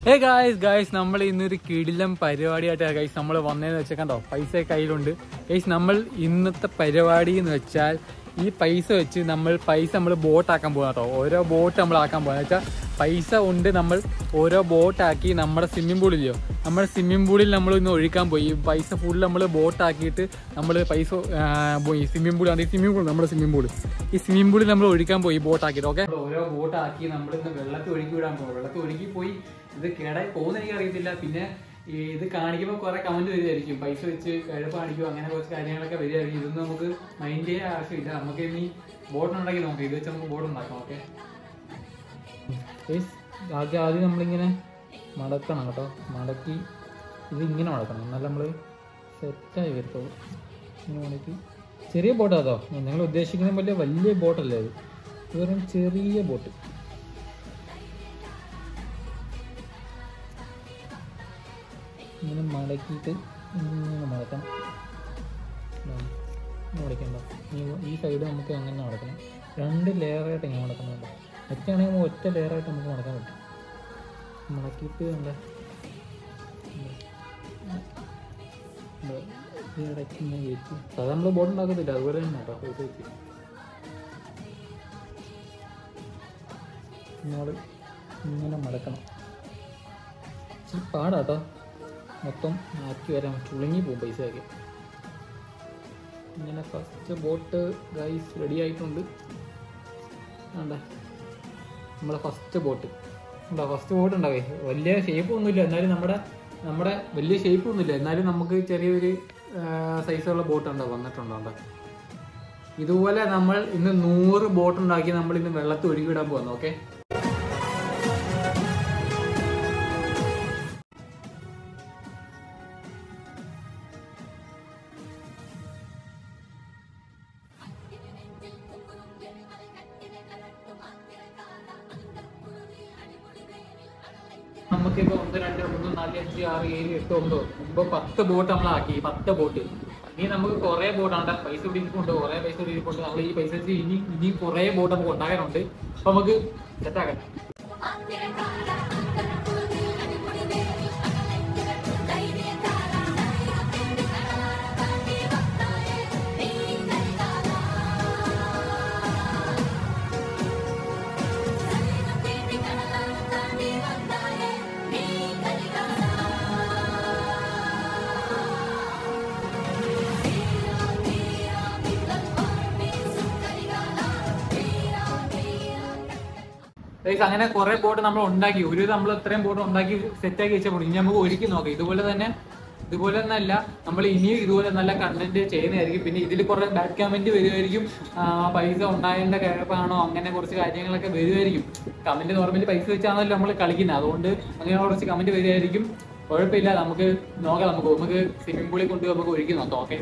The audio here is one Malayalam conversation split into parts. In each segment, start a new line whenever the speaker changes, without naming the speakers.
ഹേ ഗായ്സ് നമ്മൾ ഇന്നൊരു കിടിലം പരിപാടിയായിട്ടാണ് ഗൈസ് നമ്മൾ വന്നതെന്ന് വെച്ചാൽ കണ്ടോ പൈസ കയ്യിലുണ്ട് ഗൈസ്. നമ്മൾ ഇന്നത്തെ പരിപാടി എന്ന് വെച്ചാൽ ഈ പൈസ വെച്ച് നമ്മൾ ബോട്ടാക്കാൻ പോകുക കേട്ടോ. ഓരോ ബോട്ട് നമ്മൾ ആക്കാൻ പോകുക വെച്ചാൽ പൈസ കൊണ്ട് നമ്മൾ ഓരോ ബോട്ടാക്കി നമ്മുടെ സ്വിമ്മിംഗ് പൂളില്ലയോ, നമ്മുടെ സ്വിമ്മിംഗ് പൂളിൽ നമ്മൾ ഇന്ന് ഒഴിക്കാൻ പോയി. ഈ പൈസ ഫുള്ള് നമ്മൾ ബോട്ടാക്കിയിട്ട് നമ്മൾ പൈസ പോയി സ്വിമ്മിംഗ് പൂൾ നമ്മുടെ സ്വിമ്മിംഗ് പൂൾ ഈ സ്വിമ്മിംഗ് പൂളിൽ നമ്മൾ ഒഴിക്കാൻ പോയി ബോട്ടാക്കിയിട്ട്. ഓക്കെ, ഓരോ ബോട്ടാക്കി നമ്മൾ ഇന്ന് വെള്ളത്തിൽ ഒഴുക്കി വിടാൻ പോകും. വെള്ളത്തിൽ ഒഴുകി പോയി ഇത് കേടായി പോകുന്ന എനിക്ക് അറിയത്തില്ല. പിന്നെ ഇത് കാണിക്കുമ്പോൾ കുറെ കമന്റ് വരികയായിരിക്കും, പൈസ വെച്ച് കഴുപ്പ് കാണിക്കും, അങ്ങനെ കുറച്ച് കാര്യങ്ങളൊക്കെ വരികയായിരിക്കും. ഇതൊന്നും നമുക്ക് മൈൻഡ് ചെയ്യാൻ ആവശ്യമില്ല. നമുക്ക് ഇനി ബോട്ട് ഉണ്ടാക്കി നോക്കാം. ഇത് വെച്ച് നമുക്ക് ബോട്ട് ഉണ്ടാക്കാം. ഓക്കെ, ആദ്യം നമ്മളിങ്ങനെ മടക്കണം കേട്ടോ. മടക്കി ഇത് ഇങ്ങനെ മടക്കണം, എന്നാലും നമ്മൾ സെറ്റായി വരത്തുള്ളൂ. ഇങ്ങനെ മടക്കി ചെറിയ ബോട്ടാട്ടോ, നിങ്ങൾ ഉദ്ദേശിക്കുന്ന പോലെ വലിയ ബോട്ടല്ലേ ഇത്, വെറും ചെറിയ ബോട്ട്. ഇങ്ങനെ മടക്കിയിട്ട് ഇങ്ങനെ മടക്കണം. മടക്കണ്ട, ഈ സൈഡ് നമുക്ക് അങ്ങനെ മടക്കണം. 2 ലെയറായിട്ട് ഇങ്ങനെ മടക്കുന്നുണ്ട്. ഒറ്റയാണെങ്കിൽ ഒറ്റ ലെയറായിട്ട് നമുക്ക് മടക്കാൻ പറ്റും. മടക്കിയിട്ട് എന്താ ഇടയ്ക്ക് ഇങ്ങനെ കയറ്റി അത് നമ്മൾ ബോട്ട് ഉണ്ടാക്കത്തില്ല, അതുപോലെ തന്നെ കേട്ടോ. പൈസ വെച്ച് നമ്മൾ ഇങ്ങനെ മടക്കണം. ഇച്ചിരി പാടാട്ടോ, മൊത്തം ആക്കി വരാൻ ചുളുങ്ങി പോകും പൈസയൊക്കെ. ഇങ്ങനെ ഫസ്റ്റ് ബോട്ട് ഗൈസ് റെഡി ആയിട്ടുണ്ട്. വേണ്ട നമ്മളെ ഫസ്റ്റ് ബോട്ട് ഉണ്ടോ, ഫസ്റ്റ് ബോട്ട് ഉണ്ടാവേ. വലിയ ഷേപ്പ് ഒന്നുമില്ല, എന്നാലും നമ്മുടെ വലിയ ഷേപ്പ് ഒന്നുമില്ല, എന്നാലും നമുക്ക് ചെറിയൊരു സൈസുള്ള ബോട്ട് ഉണ്ടോ വന്നിട്ടുണ്ടോ. ഇതുപോലെ നമ്മൾ ഇന്ന് 100 ബോട്ട് ഉണ്ടാക്കി നമ്മൾ ഇന്ന് വെള്ളത്തിൽ ഒഴുകിവിടാൻ പോകുന്നു. ഓക്കെ, നമുക്കിപ്പോ 1 2 3 4 5 6 7 8 9 ഇപ്പൊ 10 ബോട്ട് നമ്മളാക്കി. 10 ബോട്ട് ഇനി നമുക്ക് കുറെ ബോട്ടാണ്. പൈസ ഇരിപ്പുണ്ട്, കുറെ പൈസ ഇരിപ്പുണ്ട്. നമ്മൾ ഈ പൈസ ഇനി കുറെ ബോട്ട് നമുക്ക് ഉണ്ടാകാനുണ്ട്. അപ്പൊ നമുക്ക് സെറ്റാക്കാം. അങ്ങനെ കുറെ ബോട്ട് നമ്മൾ ഉണ്ടാക്കി. നമ്മൾ ഇത്രയും ബോട്ട് ഉണ്ടാക്കി സെറ്റാക്കി വെച്ചപ്പോൾ ഇനി നമുക്ക് ഒരുക്കി നോക്കാം. ഇതുപോലെ തന്നെ അല്ല, നമ്മൾ ഇനിയും ഇതുപോലെ നല്ല കണ്ടന്റ് ചെയ്യുന്നതായിരിക്കും. പിന്നെ ഇതിൽ കുറെ ബാഡ് കമന്റ് വരുമായിരിക്കും, പൈസ ഉണ്ടായതിന്റെ കിഴപ്പാണോ അങ്ങനെ കുറച്ച് കാര്യങ്ങളൊക്കെ വരുമായിരിക്കും. കമന്റ് നോർമലി പൈസ വെച്ചാണല്ലോ നമ്മൾ കളിക്കുന്നത്, അതുകൊണ്ട് അങ്ങനെ കുറച്ച് കമന്റ് വരുമായിരിക്കും. കുഴപ്പമില്ല, നമുക്ക് നോക്കാം. നമുക്ക് സ്വിമ്മിംഗ് പൂളിൽ കൊണ്ട് നമുക്ക് ഒരുക്കി നോക്കാം. ഓക്കെ,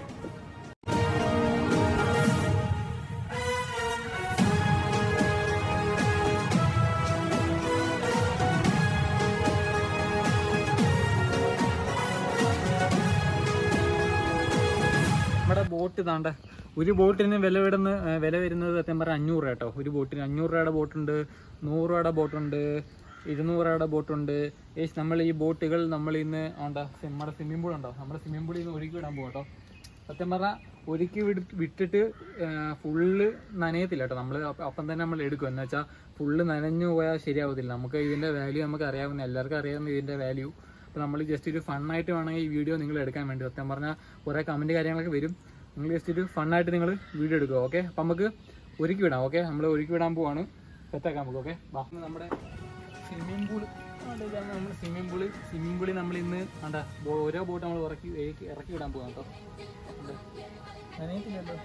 നമ്മുടെ ബോട്ട് ഇതാണ്ട്. ഒരു ബോട്ടിന് വില വരുന്നത് സത്യം പറഞ്ഞാൽ 500 രൂപ കേട്ടോ. ഒരു ബോട്ടിന് 500 രൂപയുടെ ബോട്ടുണ്ട്, 100 രൂപയുടെ ബോട്ടുണ്ട്, 200 രൂപയുടെ ബോട്ടുണ്ട്. നമ്മൾ ഈ ബോട്ടുകൾ നമ്മൾ ഇന്ന് നമ്മുടെ സ്വിമ്മിംഗ് പൂൾ ഉണ്ടോ, നമ്മുടെ സ്വിമ്മിംഗ് പൂളിൽ നിന്ന് ഒരുക്കി വിടാൻ പോകും കേട്ടോ. സത്യം പറഞ്ഞാൽ ഒരുക്കി വിട്ടിട്ട് ഫുള്ള് നനയത്തില്ല കേട്ടോ. നമ്മൾ അപ്പം തന്നെ നമ്മൾ എടുക്കും. എന്ന് വെച്ചാൽ ഫുള്ള് നനഞ്ഞു പോയാൽ ശരിയാവത്തില്ല. നമുക്ക് ഇതിൻ്റെ വാല്യൂ നമുക്ക് അറിയാവുന്ന, എല്ലാവർക്കും അറിയാവുന്ന ഇതിൻ്റെ വാല്യൂ. അപ്പോൾ നമ്മൾ ജസ്റ്റ് ഒരു ഫണ്ണായിട്ട് വേണമെങ്കിൽ ഈ വീഡിയോ നിങ്ങൾ എടുക്കാൻ വേണ്ടി. സത്യം പറഞ്ഞാൽ കുറേ കമൻറ്റ് കാര്യങ്ങളൊക്കെ വരും. നിങ്ങൾ ജസ്റ്റ് ഒരു ഫണ്ണായിട്ട് നിങ്ങൾ വീഡിയോ എടുക്കുക. ഓക്കെ, അപ്പം നമുക്ക് ഒരുക്കി വിടാം. ഓക്കെ, നമ്മൾ ഒരുക്കി വിടാൻ പോവാണ്, സെറ്റാക്കാൻ നമുക്ക്. ഓക്കെ, നമ്മുടെ സ്വിമ്മിംഗ് പൂൾ ഇതാണ്. നമ്മൾ സ്വിമ്മിംഗ് പൂളിൽ നമ്മൾ ഇന്ന് ഓരോ ബോട്ട് നമ്മൾ ഇറക്കി വിടാൻ പോകാം കേട്ടോ. നനയത്തില്ലല്ലോ,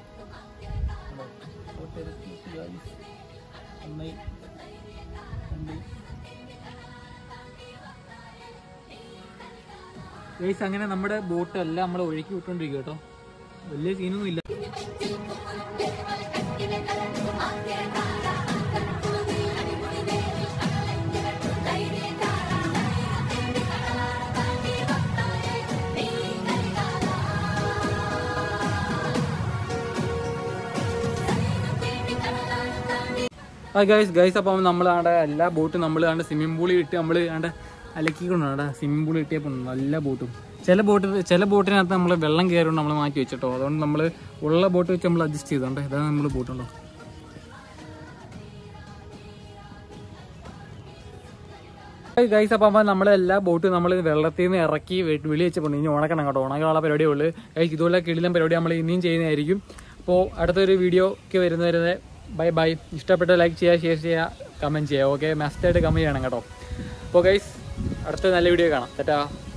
ഒന്നായി 2 അങ്ങനെ നമ്മുടെ ബോട്ട് എല്ലാം നമ്മൾ ഒഴുക്കി വിട്ടോണ്ടിരിക്കും കേട്ടോ. വലിയ സീനൊന്നും ഇല്ല. ഗൈസ് അപ്പം നമ്മളാണ്ട് എല്ലാ ബോട്ടും നമ്മൾ സ്വിമ്മിംഗ് പൂളിൽ ഇട്ട് നമ്മൾ അലക്കിക്കൊണ്ടാണ് സ്വിമ്മിംഗ് പൂൾ കിട്ടിയപ്പോൾ നല്ല ബോട്ടും. ചില ബോട്ടിനകത്ത് നമ്മൾ വെള്ളം കയറുകൊണ്ട് നമ്മൾ മാറ്റി വെച്ചിട്ടോ. അതുകൊണ്ട് നമ്മൾ ഉള്ള ബോട്ട് വെച്ച് നമ്മൾ അഡ്ജസ്റ്റ് ചെയ്തോണ്ട് ഇതാണ് നമ്മൾ ബോട്ടുണ്ടോ. ഗൈസ് അപ്പം നമ്മളെല്ലാ ബോട്ടും നമ്മൾ വെള്ളത്തിൽ നിന്ന് ഇറക്കി വിളി വെച്ചപ്പോൾ ഇനി ഉണക്കണം കേട്ടോ. ഉണക്കാനുള്ള പരിപാടിയേ ഉള്ളൂ ഗൈസ്. ഇതുപോലെ കിടിലം പരിപാടി നമ്മൾ ഇനിയും ചെയ്യുന്നതായിരിക്കും. അപ്പോൾ അടുത്തൊരു വീഡിയോക്ക് വരുന്നവരെ ബൈ. ഇഷ്ടപ്പെട്ട ലൈക്ക് ചെയ്യുക, ഷെയർ ചെയ്യുക, കമൻറ്റ് ചെയ്യുക. ഓക്കെ, മസ്റ്റായിട്ട് കമൻറ്റ് ചെയ്യണം കേട്ടോ. അപ്പോൾ ഗൈസ് അടുത്ത നല്ല വീഡിയോ കാണാം. ടാറ്റാ.